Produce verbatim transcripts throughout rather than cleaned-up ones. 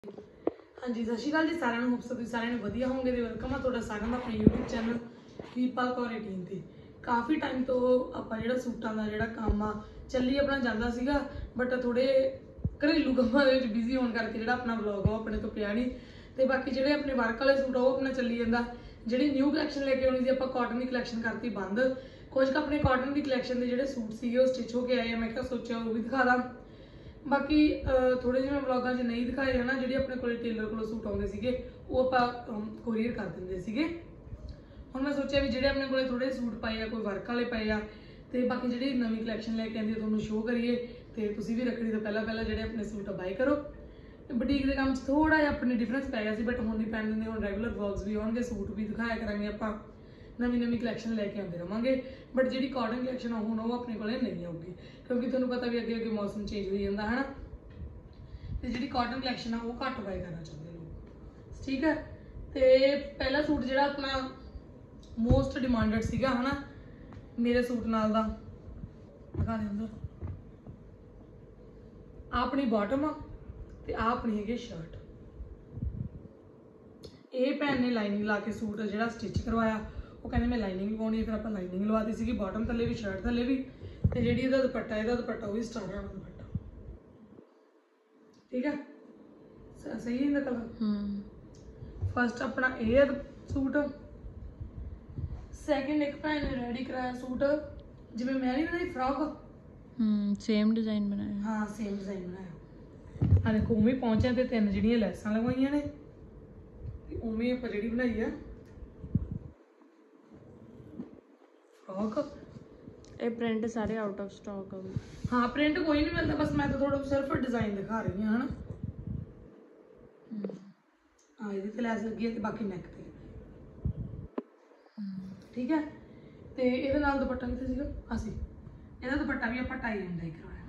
हाँ जी सत श्री अकाल जी सारिਆਂ ਨੂੰ ਹੋਪ ਸੋ ਤੁਸੀਂ ਸਾਰਿਆਂ ਨੂੰ ਵਧੀਆ ਹੋਵੋਗੇ ਤੇ ਵੈਲਕਮ ਆ ਤੁਹਾਡਾ ਸਾਰਿਆਂ ਦਾ ਆਪਣੇ YouTube ਚੈਨਲ ਵੀਰਪਾਲ ਕੌਰ ਅਠਾਰਾਂ ਤੇ। ਕਾਫੀ ਟਾਈਮ ਤੋਂ ਆਪਾਂ ਜਿਹੜਾ ਸੂਟਾਂ ਦਾ ਜਿਹੜਾ ਕੰਮ ਆ ਚੱਲੀ ਆਪਣਾ ਜਾਂਦਾ ਸੀਗਾ, ਬਟ ਥੋੜੇ ਘਰੇਲੂ ਕੰਮਾਂ ਦੇ ਵਿੱਚ ਬਿਜ਼ੀ ਹੋਣ ਕਰਕੇ ਜਿਹੜਾ ਆਪਣਾ ਵਲੌਗ ਆ ਆਪਣੇ ਤੋਂ ਪਿਆ ਨਹੀਂ। ਤੇ ਬਾਕੀ ਜਿਹੜੇ ਆਪਣੇ ਵਰਕ ਵਾਲੇ ਸੂਟ ਆ ਉਹ ਆਪਣਾ ਚੱਲੀ ਜਾਂਦਾ। ਜਿਹੜੀ ਨਿਊ ਕਲੈਕਸ਼ਨ ਲੈ ਕੇ ਆਉਣੀ ਸੀ ਆਪਾਂ ਕਾਟਨ ਦੀ ਕਲੈਕਸ਼ਨ ਕਰਤੀ ਬੰਦ। ਕੁਝ ਕੁ ਆਪਣੇ ਕਾਟਨ ਦੀ ਕਲੈਕਸ਼ਨ ਦੇ ਜਿਹੜੇ ਸੂਟ ਸੀਗੇ ਉਹ ਸਟਿਚ ਹੋ ਕੇ ਆਏ ਆ, ਮੈਂ ਕਿਹਾ ਸੋਚਿਆ ਉਹ ਵੀ ਦਿਖਾ ਦਾਂ। बाकी थोड़े जिहे व्लॉगां 'ਚ नहीं दिखाए है ना, जिहड़े अपने कोल टेलर कोलों सूट आउंदे सीगे वो आपां कोरियर कर दिंदे सीगे। हुण मैं सोचिया भी जिहड़े अपने कोल थोड़े सूट पाए आ, कोई वर्क वाले पाए आ, ते बाकी जिहड़ी नवीं कलैक्शन लैके आंदी तुहानूं शो करिए ते तुसीं भी रखड़ी तो पहला पहला जिहड़े अपने सूट बाय करो। बुटीक के काम 'ਚ थोड़ा जिहा अपने डिफरेंस पै गया सी, बट हुण नहीं पैण दिंदे। हुण रैगूलर व्लॉग्स भी आउणगे, सूट भी दिखाया करांगे आपां, नवीं नवीं कलैक्शन लैके आते रहांगे। बट जिहड़ी कॉटन कलैक्शन आ हुण वो अपने कोल नहीं आऊगी, क्योंकि तुहानूं पता भी अगे अगे मौसम चेंज होई जांदा है ना, ते जिहड़ी कॉटन कलैक्शन आ वो घट बाय करना चाहते लोग, ठीक है। तो पहला सूट जिहड़ा अपना मोस्ट डिमांडेड सीगा है ना मेरे सूट नाल दा दिखा दे अंदर, आ अपनी बॉटम आ ते आ अपनी हैगी शर्ट। ये भैन ने लाइनिंग ला के सूट जिहड़ा स्टिच करवाया, वो कहते मैं लाइनिंग पाउणी है, फिर आप लाइनिंग लवाती सी बॉटम थले भी शर्ट थले भी, ते जिहड़ी इहदा दुपट्टा इहदा दुपट्टा वो भी स्टार्ट वाला दुपट्टा, ठीक है। सही है इहदा कलर। फर्स्ट अपना ये सूट, सैकेंड एक भैन ने रेडी कराया सूट जिवें मैं नहीं बनाई फ्रॉक, हम्म सेम डिजाइन बनाया। हाँ सेम डिजाइन बनाया। आ देखो उवें पहुंचे ते तीन जिहड़ियां लैसां लगवाइयां ने, उवें आपां जिहड़ी बनाई है फ्रॉक। ये प्रिंट सारे आउट ऑफ स्टॉक है। हाँ प्रिंट कोई नहीं मिलता, बस मैं तो थोड़ा सिर्फ डिजाइन दिखा रही हूँ है ना। हाँ ये ते लैस लगी है ते बाकी नैक ते, ठीक है। ते इहदे नाल दुपट्टा कित्थे सीगा, असी इहदा दुपट्टा भी आपां टाई एंड डाई करवाया,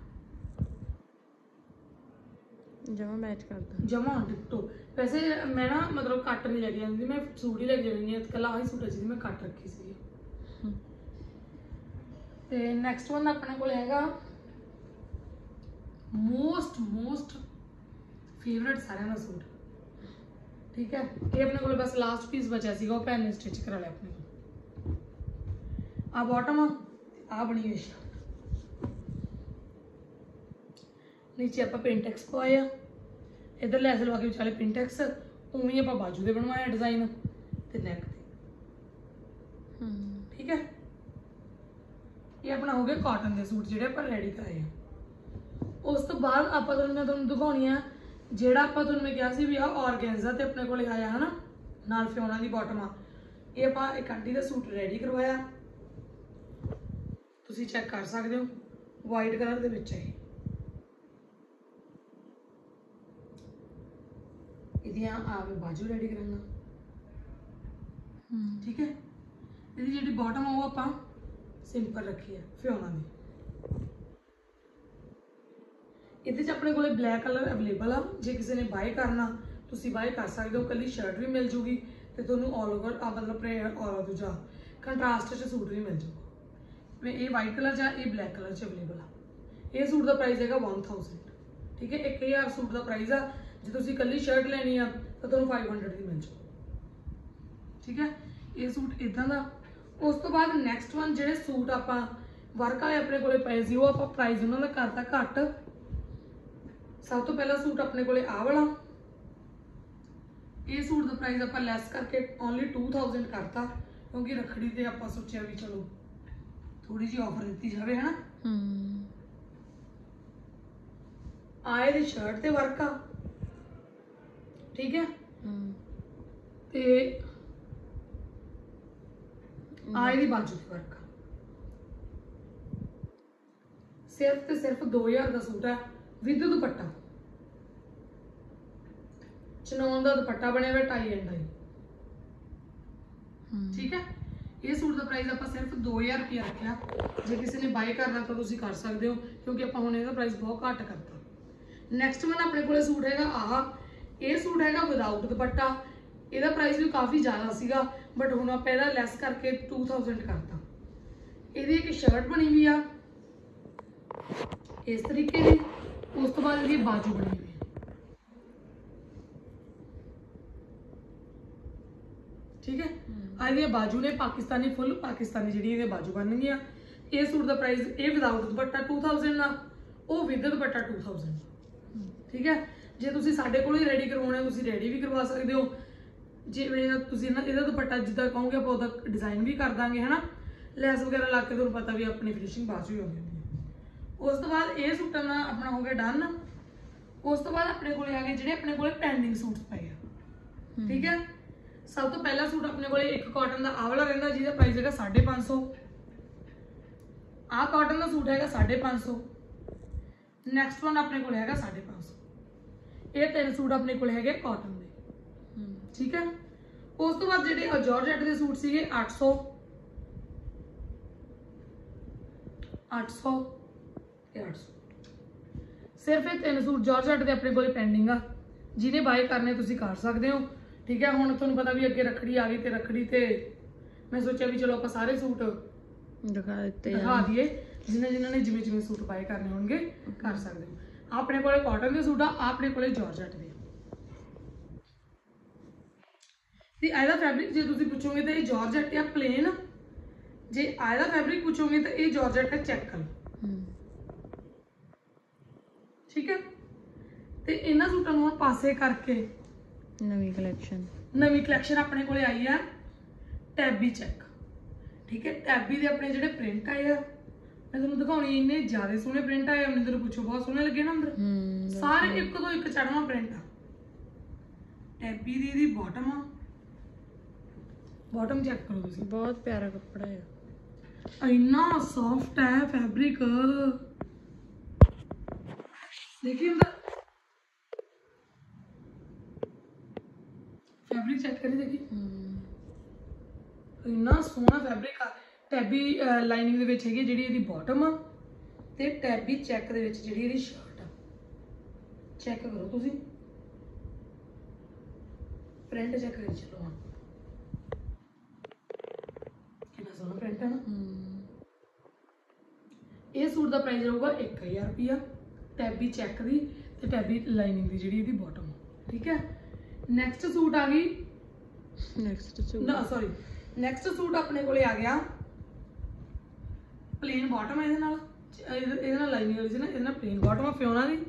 जमा मैच करता जमा डिट्टो। वैसे मैं ना मतलब कट नहीं लेके आती, मैं सूट ही लेके जानी है, कल आही सूट जी मैं कट रखी सी। ते नैक्सट वन अपने कोल हैगा मोस्ट मोस्ट फेवरेट सारे का सूट, ठीक है। ये अपने को बस लास्ट पीस बचा सीगा, वो भैन ने स्टिच करा लिया अपने को। आ बॉटम आ बनी हुई शर्ट, नीचे आप प्रिंटेक्स पवाया, इधर लैस लवा के विचाले प्रिंटेक्स, उवें आप बाजू दे बनवाया डिजाइन ते नैक ते, ठीक है। ये अपना हो गया कॉटन के सूट जिहड़े आपां रेडी कराए हैं। उस तो बाद आपां तुहानूं मैं तुहानूं दिखाउणी आ जिहड़ा आपां तुहानूं मैं कहा सी भी आ ऑर्गेन्जा ते अपने कोल आया है ना नाल फियोना दी बॉटम आ। ये आपां एक आंटी दा सूट रेडी करवाया, तुसीं चेक कर सकदे हो, वाइट कलर दे विच है। इहदियां आवे बाजू रेडी करना, ठीक है। इहदी जिहड़ी बॉटम आ वो आपां सिंपल रखी है फियोना दी। इहदे च अपने कोल ब्लैक कलर अवेलेबल आ, जे किसी ने बाय करना तुसीं बाय कर सकते हो। कली शर्ट भी मिल जूगी ते तुहानूं ऑल ओवर आ मतलब और दूजा कंट्रास्ट च सूट भी मिल जूगा। मैं ये वाइट कलर च ये ब्लैक कलर च अवेलेबल आ। ये सूट का प्राइस हैगा वन थाउजेंड, ठीक है। एक हज़ार सूट का प्राइस आ, जे तुसीं कली शर्ट लैनी आ तो तुहानूं फाइव हंड्रड की मिल जू, ठीक है। ये सूट इदां दा। उस तो बाद नैक्सट वन जिहड़े सूट आपां वर्क वाले अपने कोले पए सी वो आपां प्राइस उन्हां दा करता घट। सब तो पहला सूट अपने कोले आ वाला, ये सूट का प्राइस आपां लैस करके ओनली टू थाउजेंड करता, क्योंकि रखड़ी ते आपां सोचिया भी चलो थोड़ी जी ऑफर दी जाए है ना। आए दी शर्ट ते वर्क आ, ठीक है। ते आए दी बाजू की वर्क, सिर्फ ते सिर्फ दो हजार का सूट है विद दुपट्टा, चनौन का दुपट्टा बने हुए टाई एंड डाई, ठीक है। ये सूट का प्राइस आप सिर्फ दो हजार रुपया रखा। जे किसी ने बाय करना तो तुसीं कर सकते हो, क्योंकि आप हुण इहदा प्राइस बहुत घट करता। नैक्सट वन अपने कोले सूट हैगा आह, ये सूट हैगा विदाउट दुपट्टा। इहदा प्राइस भी काफ़ी ज़्यादा सीगा, बट हुण आपां इहदा लैस करके टू थाउजेंड करता। इहदी एक शर्ट बनी हुई आ इस तरीके की, उस तो बाद इहदी बाजू बनी हुई है, ਠੀਕ ਹੈ। ਆ ਇਹਦੀਆਂ ਬਾਜੂ ਨੇ ਪਾਕਿਸਤਾਨੀ ਫੁੱਲ ਪਾਕਿਸਤਾਨੀ ਜਿਹੜੀ ਇਹਦੇ ਬਾਜੂ ਬਣ ਗਈਆਂ। ਇਹ ਸੂਟ ਦਾ ਪ੍ਰਾਈਸ ਇਹ ਵਿਦਆਊਟ ਦੁਪੱਟਾ ਟੂ ਥਾਊਜ਼ੈਂਡ ਆ, ਉਹ ਵਿਦ ਦੁਪੱਟਾ ਟੂ ਥਾਊਜ਼ੈਂਡ। ਠੀਕ ਹੈ। ਜੇ ਤੁਸੀਂ ਸਾਡੇ ਕੋਲੋਂ ਹੀ ਰੈਡੀ ਕਰਵਾਉਣਾ ਤੁਸੀਂ ਰੈਡੀ ਵੀ ਕਰਵਾ ਸਕਦੇ ਹੋ। ਜਿਵੇਂ ਤੁਸੀਂ ਨਾ ਇਹਦਾ ਦੁਪੱਟਾ ਜਿੱਦਾਂ ਕਹੋਗੇ ਆਪਾਂ ਉਹਦਾ ਡਿਜ਼ਾਈਨ ਵੀ ਕਰ ਦਾਂਗੇ ਹਨਾ, ਲੈਸ ਵਗੈਰਾ ਲਾ ਕੇ। ਤੁਹਾਨੂੰ ਪਤਾ ਵੀ ਆਪਣੀ ਫਿਨਿਸ਼ਿੰਗ ਬਾਅਦ 'ਚ ਹੀ ਹੋ ਜਾਂਦੀ ਹੈ। ਉਸ ਤੋਂ ਬਾਅਦ ਇਹ ਸੂਟਾਂ ਦਾ ਆਪਣਾ ਹੋ ਗਿਆ ਡਨ। ਉਸ ਤੋਂ ਬਾਅਦ ਆਪਣੇ ਕੋਲੇ ਆ ਗਏ ਜਿਹੜੇ ਆਪਣੇ ਕੋਲੇ ਪੈਂਡਿੰਗ ਸੂਟਸ ਪਏ ਆ। ਠੀਕ ਹੈ। ਸਭ ਤੋਂ ਪਹਿਲਾ ਸੂਟ ਆਪਣੇ ਕੋਲੇ ਇੱਕ ਕਾਟਨ ਦਾ ਆਹ ਵਾਲਾ ਰਹਿੰਦਾ ਜਿਹਦਾ ਪ੍ਰਾਈਸ ਹੈਗਾ ਸਾਢੇ ਪੰਜ ਸੌ। ਆਹ ਕਾਟਨ ਦਾ ਸੂਟ ਹੈਗਾ ਸਾਢੇ ਪੰਜ ਸੌ। ਨੈਕਸਟ ਵਨ ਆਪਣੇ ਕੋਲ ਹੈਗਾ ਸਾਢੇ ਪੰਜ ਸੌ। ਇਹ ਤਿੰਨ ਸੂਟ ਆਪਣੇ ਕੋਲ ਹੈਗੇ ਕਾਟਨ ਦੇ। ਠੀਕ ਹੈ। ਉਸ ਤੋਂ ਬਾਅਦ ਜਿਹੜੇ ਜਾਰਜੈਟ ਦੇ ਸੂਟ ਸੀਗੇ ਅੱਠ ਸੌ, ਅੱਠ ਸੌ ਤੇ ਅੱਠ ਸੌ। ਸਿਰਫ ਇਹ ਤਿੰਨ ਸੂਟ ਜਾਰਜੈਟ ਦੇ ਆਪਣੇ ਕੋਲੇ ਪੈਂਡਿੰਗ ਆ। ਜਿਹਨੇ ਬਾਏ ਕਰਨੇ ਤੁਸੀਂ ਕਰ ਸਕਦੇ ਹੋ। ਠੀਕ ਹੈ। ਹੁਣ ਤੁਹਾਨੂੰ ਪਤਾ ਵੀ ਅੱਗੇ ਰੱਖੜੀ ਆ ਗਈ ਤੇ ਰੱਖੜੀ ਤੇ ਮੈਂ ਸੋਚਿਆ ਵੀ ਚਲੋ ਆਪਾਂ ਸਾਰੇ ਸੂਟ ਦਿਖਾ ਦਿੱਤੇ ਦਿਖਾ ਦਈਏ। ਜਿਨ੍ਹਾਂ ਜਿਨ੍ਹਾਂ ਨੇ ਜਿਵੇਂ ਜਿਵੇਂ ਸੂਟ ਬਾਏ ਕਰਨੇ ਹੋਣਗੇ ਕਰ ਸਕਦੇ ਹੋ। ਆਪਣੇ ਕੋਲੇ ਕਾਟਨ ਦੇ ਸੂਟ ਆ, ਆਪਣੇ ਕੋਲੇ ਜਾਰਜੈਟ ਦੇ। ਤੇ ਇਹਦਾ ਫੈਬਰਿਕ ਜੇ ਤੁਸੀਂ ਪੁੱਛੋਗੇ ਤਾਂ ਇਹ ਜਾਰਜੈਟ ਆ ਪਲੇਨ। ਜੇ ਇਹਦਾ ਫੈਬਰਿਕ ਪੁੱਛੋਗੇ ਤਾਂ ਇਹ ਜਾਰਜੈਟ ਹੈ ਚੈੱਕ ਕਲਰ। ਠੀਕ ਹੈ। ਤੇ ਇਹਨਾਂ ਸੂਟਾਂ ਨੂੰ ਪਾਸੇ ਕਰਕੇ ਨਵੀਂ ਕਲੈਕਸ਼ਨ ਨਵੀਂ ਕਲੈਕਸ਼ਨ ਆਪਣੇ ਕੋਲੇ ਆਈ ਆ ਟੈਬੀ ਚੈੱਕ। ਠੀਕ ਹੈ। ਟੈਬੀ ਦੇ ਆਪਣੇ ਜਿਹੜੇ ਪ੍ਰਿੰਟ ਆਏ ਆ ਮੈਂ ਤੁਹਾਨੂੰ ਦਿਖਾਉਣੀ, ਇੰਨੇ ਜ਼ਿਆਦਾ ਸੋਹਣੇ ਪ੍ਰਿੰਟ ਆਏ। ਅਮਰਿੰਦਰ ਪੁੱਛੋ ਬਹੁਤ ਸੋਹਣੇ ਲੱਗੇ ਨਾ ਅੰਦਰ ਸਾਰੇ, ਇੱਕ ਤੋਂ ਇੱਕ ਚੜ੍ਹਵਾ ਪ੍ਰਿੰਟ ਆ। ਟੈਬੀ ਦੀ ਇਹਦੀ ਬਾਟਮ ਆ, ਬਾਟਮ ਚੈੱਕ ਕਰੋ ਤੁਸੀਂ, ਬਹੁਤ ਪਿਆਰਾ ਕੱਪੜਾ ਹੈ। ਇੰਨਾ ਸੌਫਟ ਹੈ ਫੈਬਰਿਕ। देखिए अंदर फैब्रिक चेक करिए। देखिए इन्ना सोहना फैब्रिक आ। टैबी लाइनिंग दे विच हैगी जिहड़ी इहदी बॉटम आ ते टैबी चेक दे विच जिहड़ी इहदी शर्ट आ। चेक करो तुसी प्रिंट चेक करी चलो। हाँ कितना सोहना प्रिंट है ना। ये सूट का प्राइस रहूगा एक हज़ार रुपया। टैबी चेक दी ते टैबी लाइनिंग दी जिहड़ी इहदी बॉटम। ठीक है। नैक्सट सूट आ गई नेक्स्ट सूट ना सॉरी नैक्सट सूट अपने कोले आ गया प्लेन बॉटम है। इहदे नाल इहदे नाल लाइनिंग वाली सी ना, इहदे नाल प्लेन बॉटम आ फियोना दी।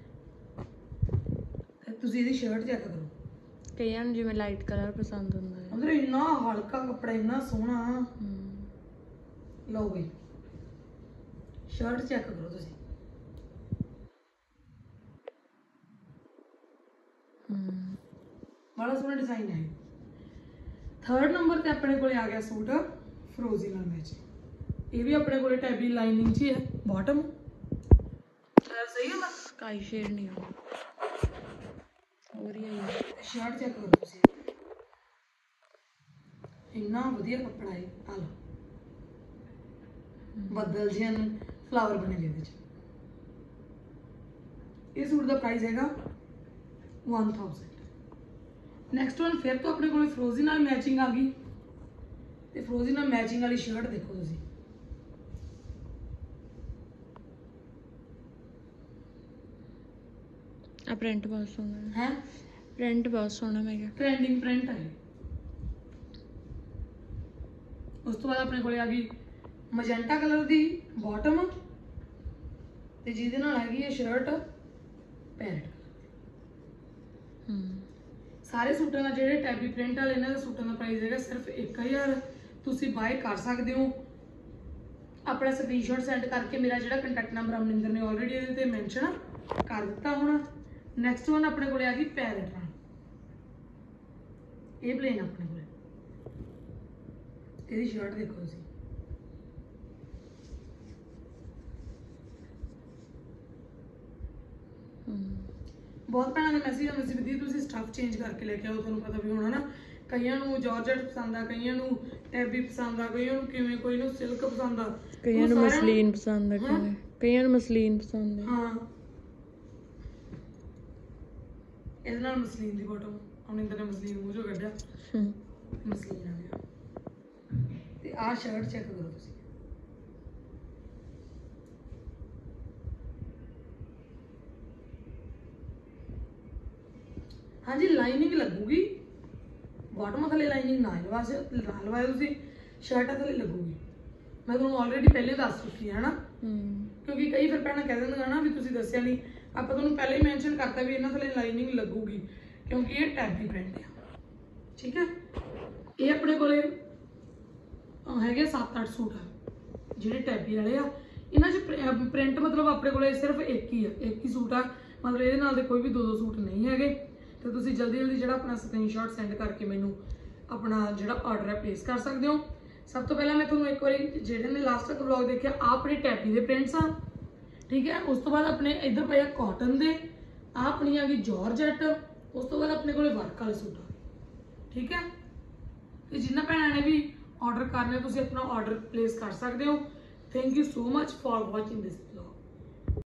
तुसीं इहदी शर्ट चेक करो। कईयां नूं जिवें लाइट कलर पसंद हुंदा है। उधर इन्ना हल्का कपड़ा इन्ना सोहना। लो बई शर्ट चेक करो तुसीं। बड़ा सोहना डिजाइन है। थर्ड नंबर ते अपने कोले आ गया सूट फिरोजी नाल मैच। ये भी अपने कोले टैबी लाइनिंग च है बॉटम। सही है ना, स्काई शेड नहीं हो और ये शर्ट चेक करो तुसी। इन्ना वधिया कपड़ा है। आ लो बदल जिहन फ्लावर बने दे विच। इस सूट का प्राइस हैगा वन थाउजेंड। नैक्सट वन फिर तो अपने को फिरोजी नाल मैचिंग आ गई। ते फिरोजी नाल मैचिंग वाली शर्ट देखो तुसी। आ प्रिंट बहुत सोहना है। हैं प्रिंट बहुत सोहना मैं क्या ट्रेंडिंग प्रिंट है। उस तो बाद अपने को आ गई मजेंटा कलर दी बॉटम ते जिहदे नाल हैगी है शर्ट पैरेट। सारे सूटों का जो टैबी प्रिंट वाले इन्होंने सूटों का प्राइस है सिर्फ एक हज़ार। तुसी बाय कर सकते हो। अपना स्क्रीनशॉट सेंड करके मेरा जो कंटैक्ट नंबर अमरिंदर ने ऑलरेडी ये मैंशन कर दिता होना। नैक्सट वन अपने को आ गई पैरेट नाल। ये प्लेन अपने को ਇਹਦੀ ਸ਼ਰਟ ਦੇਖੋ ਤੁਸੀਂ। ਬਹੁਤ ਭੈਣਾਂ ਨੇ ਮੈਸੇਜ ਆਉਂਦੇ ਸੀ ਵੀ ਤੁਸੀਂ ਸਟਫ ਚੇਂਜ ਕਰਕੇ ਲੈ ਕੇ ਆਓ। ਤੁਹਾਨੂੰ ਪਤਾ ਵੀ ਹੋਣਾ ਨਾ ਕਈਆਂ ਨੂੰ ਜਾਰਜਟ ਪਸੰਦ ਆ, ਕਈਆਂ ਨੂੰ ਟੈਬੀ ਪਸੰਦ ਆ, ਕਈਆਂ ਨੂੰ ਕਿਵੇਂ ਕੋਈ ਨੂੰ ਸਿਲਕ ਪਸੰਦ ਆ, ਕਈਆਂ ਨੂੰ ਮਸਲੀਨ ਪਸੰਦ ਆ, ਕਿਵੇਂ ਕਈਆਂ ਨੂੰ ਮਸਲੀਨ ਪਸੰਦ ਆ। ਹਾਂ ਇਹਦੇ ਨਾਲ ਮਸਲੀਨ ਦੀ ਬੋਟਮ ਅਮਰਿੰਦਰ ਨੇ ਮਸਲੀਨ ਮੂੰਹ ਚੋਂ ਕੱਢਿਆ। ਮਸਲੀਨ ਆ ਗਿਆ। ਤੇ ਆਹ ਸ਼ਰਟ ਚੈੱਕ ਕਰੋ ਤੁਸੀਂ। ਹਾਂਜੀ ਲਾਈਨਿੰਗ ਲੱਗੂਗੀ ਬਾਟਮ ਥੱਲੇ ਲਾਈਨਿੰਗ ਨਾ ਲਵਾਸੇ ਨਾ ਲਵਾਇਓ ਤੁਸੀਂ, ਸ਼ਰਟਾਂ ਥੱਲੇ ਲੱਗੂਗੀ। ਮੈਂ ਤੁਹਾਨੂੰ ਆਲਰੇਡੀ ਪਹਿਲੇ ਦੱਸ ਚੁੱਕੀ ਹਾਂ, ਹੈ ਨਾ। ਹੂੰ ਕਿਉਂਕਿ ਕਈ ਫਿਰ ਭੈਣਾਂ ਕਹਿ ਦਿੰਦੀਆਂ ਨਾ ਵੀ ਤੁਸੀਂ ਦੱਸਿਆ ਨਹੀਂ, ਆਪਾਂ ਤੁਹਾਨੂੰ ਪਹਿਲੇ ਹੀ ਮੈਂਸ਼ਨ ਕਰਤਾ ਵੀ ਇਹਨਾਂ ਥੱਲੇ ਲਾਈਨਿੰਗ ਲੱਗੂਗੀ, ਕਿਉਂਕਿ ਇਹ ਟੈਬੀ ਪ੍ਰਿੰਟ ਆ। ਠੀਕ ਹੈ, ਇਹ ਆਪਣੇ ਕੋਲੇ ਅਹ ਹੈਗੇ ਸੱਤ ਅੱਠ ਸੂਟ ਆ ਜਿਹੜੇ ਟੈਬੀ ਵਾਲੇ ਆ। ਇਹਨਾਂ 'ਚ ਪ੍ਰਿੰਟ ਮਤਲਬ ਆਪਣੇ ਕੋਲੇ ਸਿਰਫ ਇੱਕ ਹੀ ਆ, ਇੱਕ ਹੀ ਸੂਟ ਆ, ਮਤਲਬ ਇਹਦੇ ਨਾਲ ਦੇ ਕੋਈ ਵੀ ਦੋ ਦੋ ਸੂਟ ਨਹੀਂ ਹੈਗੇ। ਤੇ ਤੁਸੀਂ ਜਲਦੀ ਜਲਦੀ ਜਿਹੜਾ ਆਪਣਾ ਸਕਰੀਨਸ਼ਾਟ ਸੈਂਡ ਕਰਕੇ ਮੈਨੂੰ ਆਪਣਾ ਜਿਹੜਾ ਆਰਡਰ ਹੈ ਪਲੇਸ ਕਰ ਸਕਦੇ ਹੋ। ਸਭ ਤੋਂ ਪਹਿਲਾਂ ਮੈਂ ਤੁਹਾਨੂੰ ਇੱਕ ਵਾਰੀ ਜਿਹੜੇ ਨੇ ਲਾਸਟ ਤੱਕ ਵਲੌਗ ਦੇਖਿਆ, ਆ ਆਪਣੇ ਟੈਬੀ ਦੇ ਪ੍ਰਿੰਟਸ ਆ। ਠੀਕ ਹੈ, ਉਸ ਤੋਂ ਬਾਅਦ ਆਪਣੇ ਇੱਧਰ ਪਏ ਆ ਕਾਟਨ ਦੇ, ਆ ਆਪਣੀ ਆ ਗਈ ਜਾਰਜੈਟ, ਉਸ ਤੋਂ ਬਾਅਦ ਆਪਣੇ ਕੋਲੇ ਵਰਕ ਵਾਲੇ ਸੂਟ ਆ। ਠੀਕ ਹੈ, ਤੇ ਜਿਨ੍ਹਾਂ ਭੈਣਾਂ ਨੇ ਵੀ ਆਰਡਰ ਕਰਨਾ ਤੁਸੀਂ ਆਪਣਾ ਆਰਡਰ ਪਲੇਸ ਕਰ ਸਕਦੇ ਹੋ। Thank you so much for watching this.